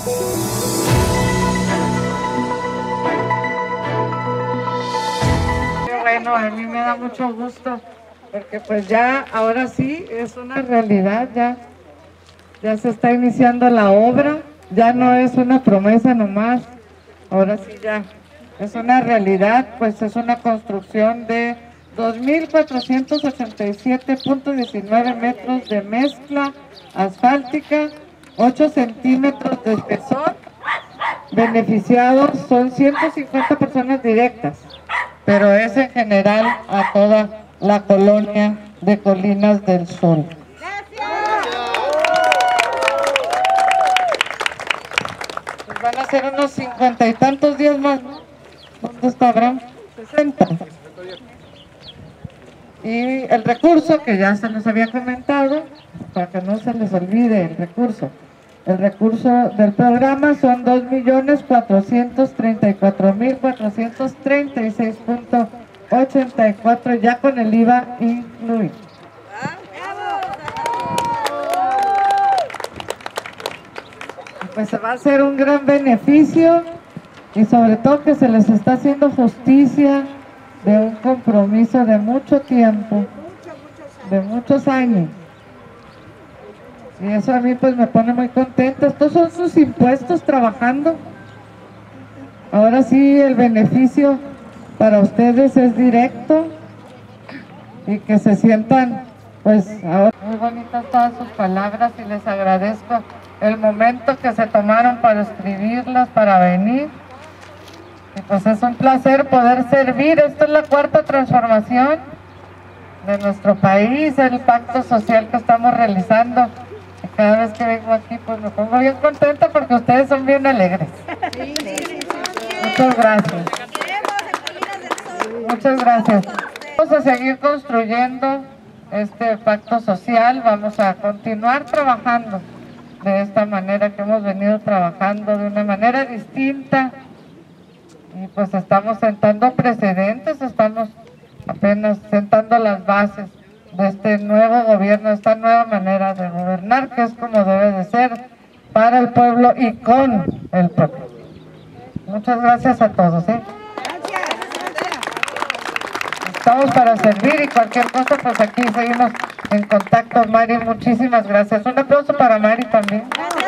Bueno, a mí me da mucho gusto porque pues ya, ahora sí, es una realidad, ya se está iniciando la obra, ya no es una promesa nomás, ahora sí ya es una realidad, pues es una construcción de 2.487.19 metros de mezcla asfáltica, 8 centímetros de espesor. Beneficiados son 150 personas directas, pero es en general a toda la colonia de Colinas del Sol. Pues van a ser unos 50 y tantos días más, ¿no? ¿Dónde está Abraham? 60. Y el recurso, que ya se nos había comentado, para que no se les olvide el recurso. El recurso del programa son 2.434.436.84 ya con el IVA incluido. Pues se va a hacer un gran beneficio y sobre todo que se les está haciendo justicia de un compromiso de mucho tiempo, de muchos años. Y eso a mí pues me pone muy contenta. Estos son sus impuestos trabajando. Ahora sí el beneficio para ustedes es directo y que se sientan pues ahora. Muy bonitas todas sus palabras y les agradezco el momento que se tomaron para escribirlas, para venir. Y pues es un placer poder servir. Esto es la cuarta transformación de nuestro país, el pacto social que estamos realizando. Y cada vez que vengo aquí pues me pongo bien contenta porque ustedes son bien alegres. Muchas gracias. Muchas gracias. Vamos a seguir construyendo este pacto social, vamos a continuar trabajando de esta manera que hemos venido trabajando, de una manera distinta. Y pues estamos sentando precedentes, estamos apenas sentando las bases de este nuevo gobierno, esta nueva manera de gobernar, que es como debe de ser, para el pueblo y con el pueblo. Muchas gracias a todos. Estamos para servir y cualquier cosa, pues aquí seguimos en contacto. Mari, muchísimas gracias. Un aplauso para Mari también.